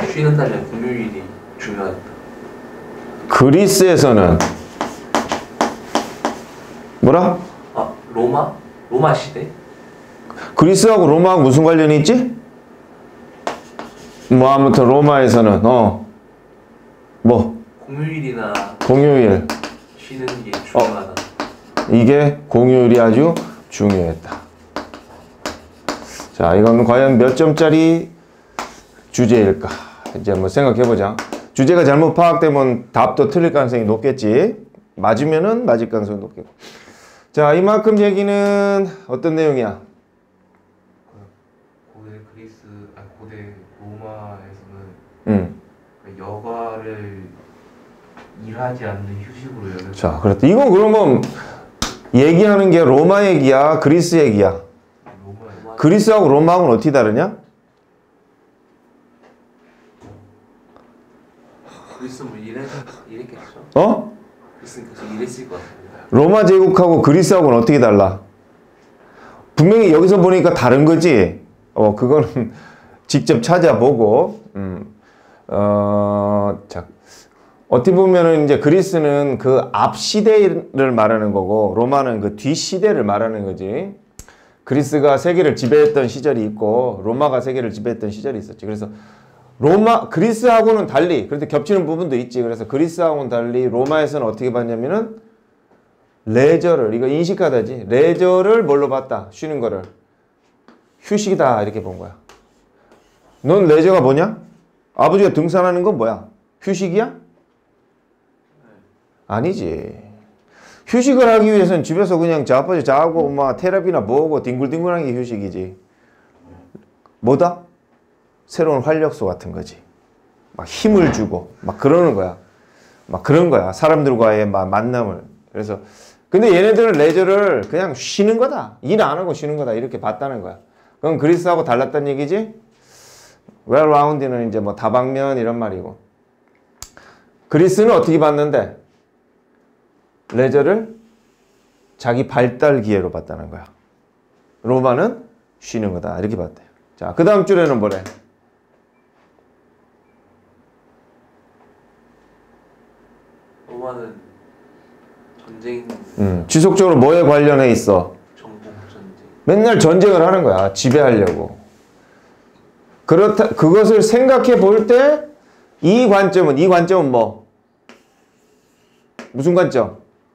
쉬는 날에 공휴일이 중요하다. 그리스에서는 뭐라? 아, 로마? 로마 시대? 그리스하고 로마하고 무슨 관련이 있지? 뭐 아무튼 로마에서는 뭐 공휴일이나 공휴일 쉬는 게 중요하다. 이게 공휴일이 아주 중요했다. 자, 이건 과연 몇 점짜리 주제일까? 이제 한번 생각해보자. 주제가 잘못 파악되면 답도 틀릴 가능성이 높겠지. 맞으면은 맞을 가능성이 높겠고. 자, 이만큼 얘기는 어떤 내용이야? 고대 그리스, 고대 로마에서는 여가를 일하지 않는 휴식으로 여겼다. 자, 그렇다. 이거 그러면 얘기하는 게 로마 얘기야? 그리스 얘기야? 로마. 그리스하고 로마하고는 어떻게 다르냐? 그리스는 뭐 이랬겠죠? 그리스는 계속 일했을 것 같은데. 로마 제국하고 그리스하고는 어떻게 달라? 분명히 여기서 보니까 다른 거지. 그거는 직접 찾아보고. 자, 어떻게 보면은 이제 그리스는 그 앞 시대를 말하는 거고, 로마는 그 뒤 시대를 말하는 거지. 그리스가 세계를 지배했던 시절이 있고, 로마가 세계를 지배했던 시절이 있었지. 그래서 그리스하고는 달리, 그런데 겹치는 부분도 있지. 그래서 그리스하고는 달리 로마에서는 어떻게 봤냐면은 레저를, 이거 인식하다지. 레저를 뭘로 봤다? 쉬는 거를. 휴식이다. 이렇게 본 거야. 넌 레저가 뭐냐? 아버지가 등산하는 건 뭐야? 휴식이야? 아니지. 휴식을 하기 위해서는 집에서 그냥 자빠져 자고 막 테레비나 보고 뒹굴뒹굴하는 게 휴식이지. 뭐다? 새로운 활력소 같은 거지. 막 힘을 주고 막 그러는 거야. 막 그런 거야. 사람들과의 만남을. 그래서 근데 얘네들은 레저를 그냥 쉬는 거다. 일 안 하고 쉬는 거다. 이렇게 봤다는 거야. 그럼 그리스하고 달랐다는 얘기지? well-rounded는 이제 뭐 다방면 이런 말이고. 그리스는 어떻게 봤는데? 레저를 자기 발달 기회로 봤다는 거야. 로마는 쉬는 거다. 이렇게 봤대요. 자, 그 다음 줄에는 뭐래? 로마는 전쟁. 지속적으로 뭐에 관련해 있어? 정복 전쟁. 맨날 전쟁을 하는 거야. 지배하려고. 그것을 생각해 볼 때 이 관점은 뭐? 무슨 관점?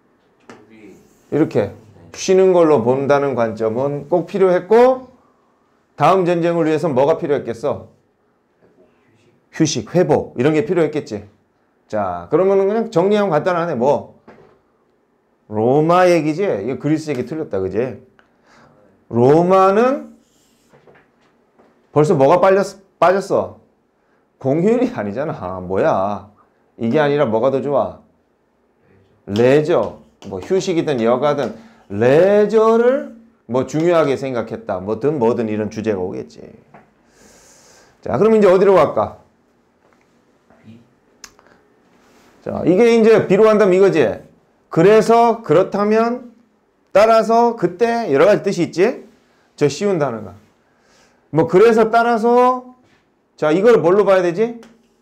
이렇게 쉬는 걸로 본다는 관점은 꼭 필요했고, 다음 전쟁을 위해서 뭐가 필요했겠어? 휴식, 회복 이런 게 필요했겠지. 자, 그러면은 그냥 정리하면 간단하네. 뭐? 로마 얘기지? 이거 그리스 얘기 틀렸다, 그지? 로마는 벌써 뭐가 빠졌어? 공휴일이 아니잖아. 뭐야? 이게 아니라 뭐가 더 좋아? 레저. 뭐 휴식이든 여가든 레저를 뭐 중요하게 생각했다. 뭐든 이런 주제가 오겠지. 자, 그럼 이제 어디로 갈까? 자, 이게 이제 B로 간다면 이거지. 그래서, 그렇다면, 따라서, 그때 여러 가지 뜻이 있지? 저 쉬운 단어가. 뭐 그래서 따라서 자, 이걸 뭘로 봐야 되지?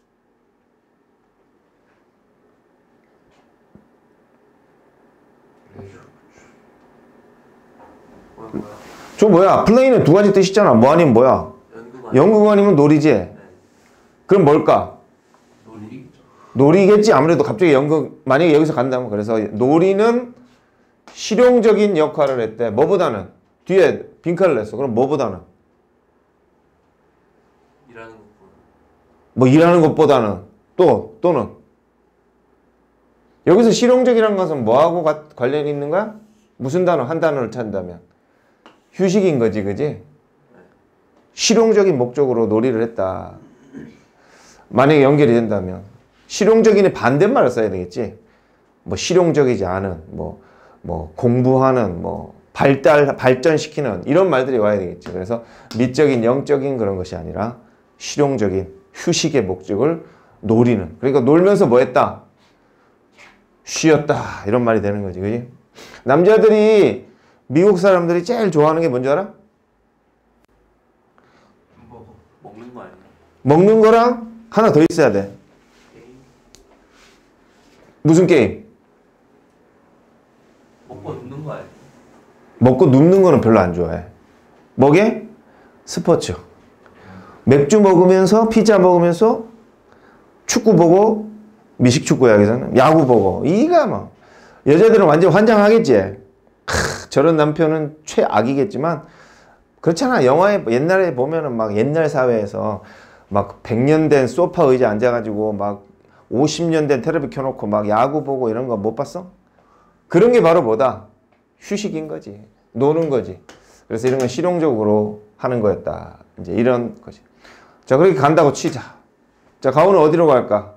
저 뭐야? 플레이는 두 가지 뜻 있잖아. 뭐 아니면 뭐야? 연극 아니면 놀이지? 네. 그럼 뭘까? 놀이겠지. 아무래도 갑자기 연극, 만약에 여기서 간다면. 그래서 놀이는 실용적인 역할을 했대. 뭐보다는? 뒤에 빈칸을 냈어. 그럼 뭐보다는? 일하는 것보다. 뭐 일하는 것보다는. 또는? 여기서 실용적이라는 것은 뭐하고 관련이 있는 거야? 무슨 단어? 한 단어를 찾는다면. 휴식인 거지, 그지? 실용적인 목적으로 놀이를 했다. 만약에 연결이 된다면. 실용적인의 반대말을 써야 되겠지. 뭐 실용적이지 않은, 뭐 공부하는, 뭐 발전시키는 이런 말들이 와야 되겠지. 그래서 미적인, 영적인 그런 것이 아니라 실용적인 휴식의 목적을 노리는. 그러니까 놀면서 뭐 했다? 쉬었다. 이런 말이 되는 거지, 그지? 남자들이 미국 사람들이 제일 좋아하는 게 뭔지 알아? 먹는 거 아니야? 먹는 거랑 하나 더 있어야 돼. 게임. 무슨 게임? 먹고 눕는 거 아니야? 먹고 눕는 거는 별로 안 좋아해. 뭐게? 스포츠. 맥주 먹으면서 피자 먹으면서 축구 보고 미식축구야 여기서는 야구 보고 이가 뭐 여자들은 완전 환장하겠지. 저런 남편은 최악이겠지만 그렇잖아. 영화에 옛날에 보면은 막 옛날 사회에서 막 100년 된 소파 의자 앉아가지고 막 50년 된 텔레비 켜놓고 막 야구 보고 이런 거 못 봤어? 그런 게 바로 뭐다? 휴식인 거지. 노는 거지. 그래서 이런 건 실용적으로 하는 거였다. 이제 이런 거지. 자, 그렇게 간다고 치자. 자, 가훈은 어디로 갈까?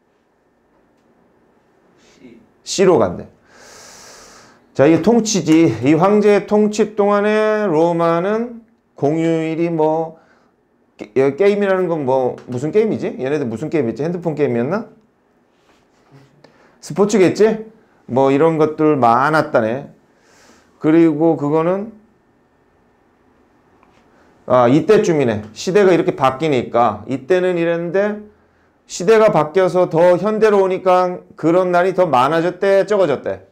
C로 간대. 자, 이게 통치지. 이 황제의 통치 동안에 로마는 공휴일이 뭐 게임이라는 건 뭐 무슨 게임이지? 얘네들 무슨 게임이지? 핸드폰 게임이었나? 스포츠겠지? 뭐 이런 것들 많았다네. 그리고 그거는 이때쯤이네. 시대가 이렇게 바뀌니까 이때는 이랬는데 시대가 바뀌어서 더 현대로 오니까 그런 날이 더 많아졌대, 적어졌대?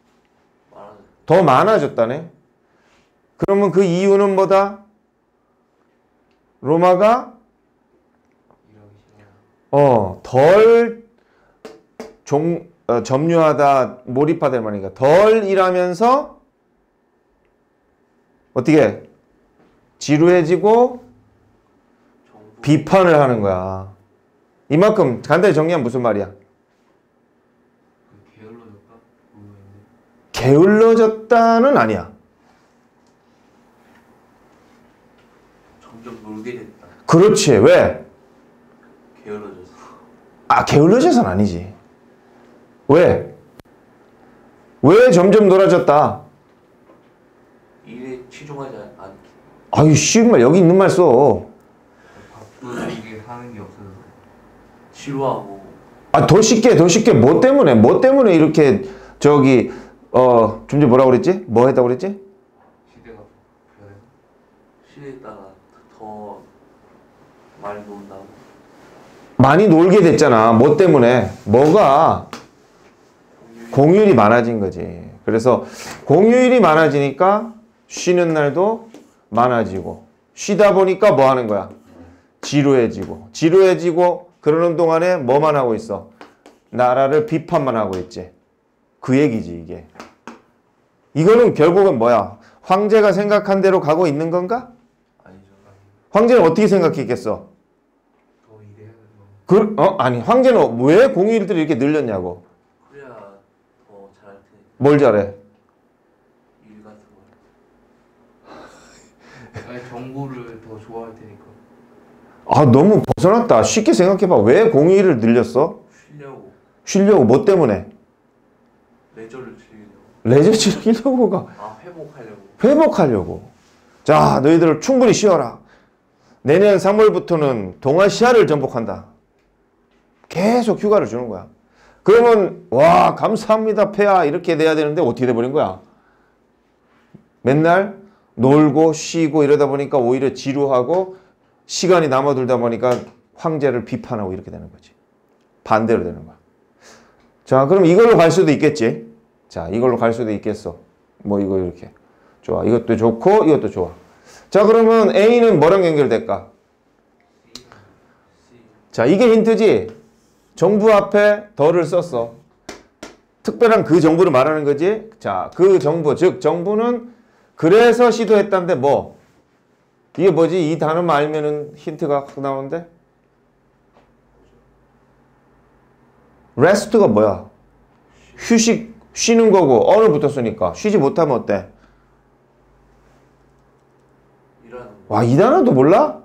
더 많아졌다네. 그러면 그 이유는 뭐다? 로마가 덜 점유하다, 몰입하다 말이니까 덜 일하면서 어떻게 지루해지고 비판을 하는 거야. 이만큼 간단히 정리하면 무슨 말이야? 게을러졌다? 게을러졌다는 아니야. 점점 놀게 됐다. 그렇지. 왜? 게을러져서. 게을러져서는 아니지. 왜? 왜 점점 놀아졌다? 일에 치중하지 않기. 아유, 쉬운 말 여기 있는 말 써. 바쁘게 하는 게 없어서 지루하고. 더 쉽게 뭐 때문에 이렇게 저기 좀 전에 뭐라고 그랬지? 뭐 했다고 그랬지? 시대가 변해서 시대에 따라 더 많이 논다고. 많이 놀게 됐잖아. 뭐 때문에? 뭐가? 공휴일이 많아진 거지. 그래서 공휴일이 많아지니까 쉬는 날도 많아지고 쉬다 보니까 뭐 하는 거야? 지루해지고 그러는 동안에 뭐만 하고 있어? 나라를 비판만 하고 있지. 그 얘기지 이게. 이거는 결국은 뭐야? 황제가 생각한 대로 가고 있는 건가? 아니죠. 황제는 어떻게 생각했겠어? 더 일해야 돼서 아니 황제는 왜 공휴일들이 이렇게 늘렸냐고. 그래야 더 잘할 테니까. 뭘 잘해? 일 같은 거. 아니 정보를 더 좋아할 테니까 너무 벗어났다. 쉽게 생각해봐. 왜 공휴일을 늘렸어? 쉬려고. 뭐 때문에? 레저를 즐기려고. 레저 즐기려고가. 회복하려고. 자, 너희들 충분히 쉬어라. 내년 3월부터는 동아시아를 정복한다. 계속 휴가를 주는 거야. 그러면 와 감사합니다 폐하 이렇게 돼야 되는데 어떻게 돼버린 거야? 맨날 놀고 쉬고 이러다 보니까 오히려 지루하고 시간이 남아들다 보니까 황제를 비판하고 이렇게 되는 거지. 반대로 되는 거야. 자, 그럼 이걸로 갈 수도 있겠지. 자, 이걸로 갈 수도 있겠어. 뭐 이거 이렇게. 좋아. 이것도 좋고 이것도 좋아. 자, 그러면 A는 뭐랑 연결될까? 자, 이게 힌트지. 정부 앞에 더를 썼어. 특별한 그 정부를 말하는 거지. 자, 그 정부, 즉 정부는 그래서 시도했다는데 뭐? 이게 뭐지? 이 단어만 알면은 힌트가 확 나오는데? rest가 뭐야? 휴식, 쉬는 거고 어느 붙었으니까 쉬지 못하면 어때? 와, 이 단어도 몰라?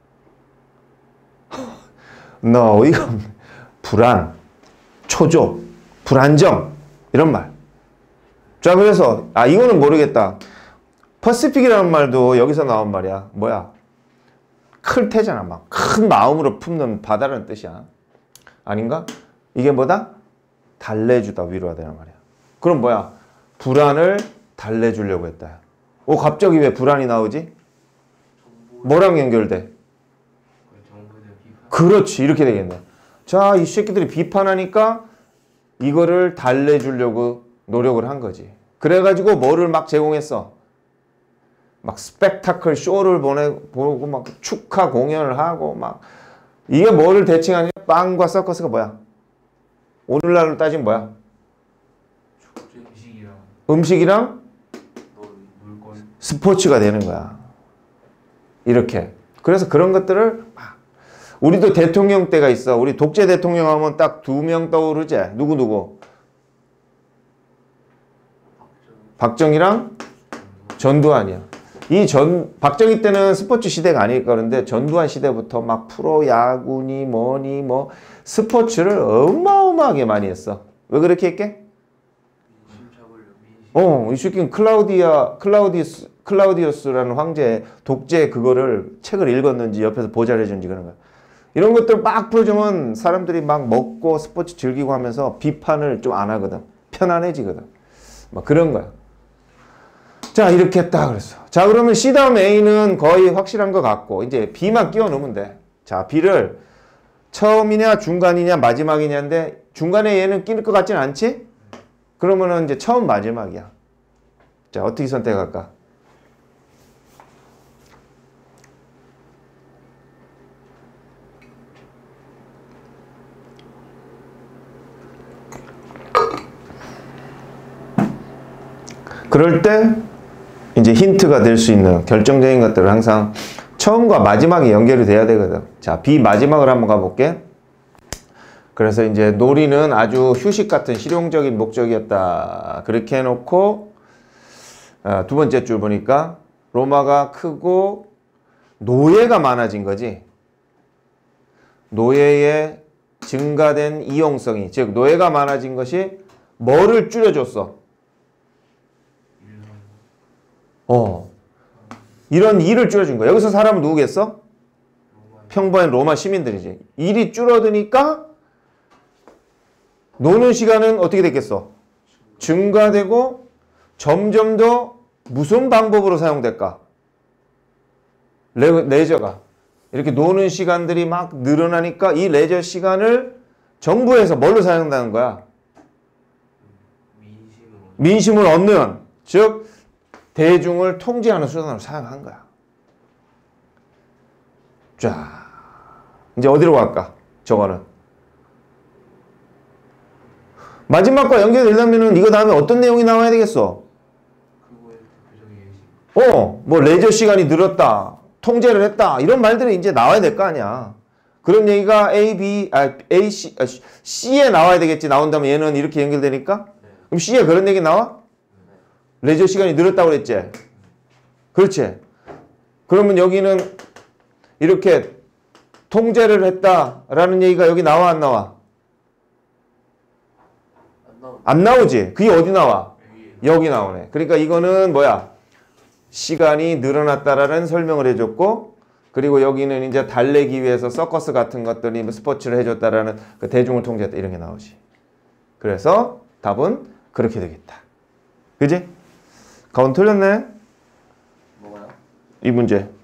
너 어이가 없네. 불안, 초조, 불안정 이런 말. 자, 그래서 이거는 모르겠다. 퍼시픽이라는 말도 여기서 나온 말이야. 뭐야? 클 테잖아. 막 큰 마음으로 품는 바다라는 뜻이야. 아닌가? 이게 뭐다? 달래주다, 위로하다는 말이야. 그럼 뭐야? 불안을 달래주려고 했다. 갑자기 왜 불안이 나오지? 뭐랑 연결돼? 정부에 대한 비판 그렇지. 이렇게 되겠네. 자, 이 새끼들이 비판하니까 이거를 달래주려고 노력을 한 거지. 그래가지고 뭐를 막 제공했어. 막 스펙타클 쇼를 보고 막 축하 공연을 하고 막 이게 뭐를 대칭하냐? 빵과 서커스가 뭐야? 오늘날로 따지면 뭐야? 음식이랑 음식이랑 놀걸. 스포츠가 되는 거야. 이렇게. 그래서 그런 것들을 막 우리도 대통령 때가 있어. 우리 독재 대통령 하면 딱 2명 떠오르지? 누구? 박정희랑 전두환이야. 박정희 때는 스포츠 시대가 아닐까 그런데 전두환 시대부터 막 프로야구니 뭐니 뭐 스포츠를 어마어마하게 많이 했어. 왜 그렇게 했게? 이 새끼는 클라우디우스라는 황제 독재 그거를 책을 읽었는지 옆에서 보좌를 해준지 그런 거야. 이런 것들 막 풀어주면 사람들이 막 먹고 스포츠 즐기고 하면서 비판을 좀 안 하거든. 편안해지거든. 막 그런 거야. 자, 이렇게 했다 그랬어. 자, 그러면 C 다음 A는 거의 확실한 것 같고 이제 B만 끼워 넣으면 돼. 자, B를 처음이냐 중간이냐 마지막이냐인데 중간에 얘는 끼는 것 같진 않지? 그러면은 이제 처음 마지막이야. 자, 어떻게 선택할까? 그럴 때 이제 힌트가 될 수 있는 결정적인 것들은 항상 처음과 마지막이 연결이 돼야 되거든. 자, B 마지막을 한번 가볼게. 그래서 이제 놀이는 아주 휴식 같은 실용적인 목적이었다. 그렇게 해놓고 두 번째 줄 보니까 로마가 크고 노예가 많아진 거지. 노예의 증가된 이용성이, 즉 노예가 많아진 것이 뭐를 줄여줬어? 이런 일을 줄여준 거야. 여기서 사람은 누구겠어? 평범한 로마 시민들이지. 일이 줄어드니까 노는 시간은 어떻게 됐겠어? 증가되고 점점 더 무슨 방법으로 사용될까? 레저가. 이렇게 노는 시간들이 막 늘어나니까 이 레저 시간을 정부에서 뭘로 사용한다는 거야? 민심을 얻는, 즉 대중을 통제하는 수단으로 사용한 거야. 자, 이제 어디로 갈까? 저거는. 마지막과 연결되려면은 이거 다음에 어떤 내용이 나와야 되겠어? 뭐 레저 시간이 늘었다, 통제를 했다, 이런 말들이 이제 나와야 될 거 아니야. 그런 얘기가 C에 나와야 되겠지. 나온다면 얘는 이렇게 연결되니까. 그럼 C에 그런 얘기 나와? 레저 시간이 늘었다고 그랬지? 그렇지? 그러면 여기는 이렇게 통제를 했다라는 얘기가 여기 나와 안 나와? 안 나오지? 그게 어디 나와? 여기 나오네. 그러니까 이거는 뭐야? 시간이 늘어났다라는 설명을 해줬고, 그리고 여기는 이제 달래기 위해서 서커스 같은 것들이 스포츠를 해줬다라는 그 대중을 통제했다 이런 게 나오지. 그래서 답은 그렇게 되겠다. 그지? 가운 틀렸네? 뭐가요? 이 문제.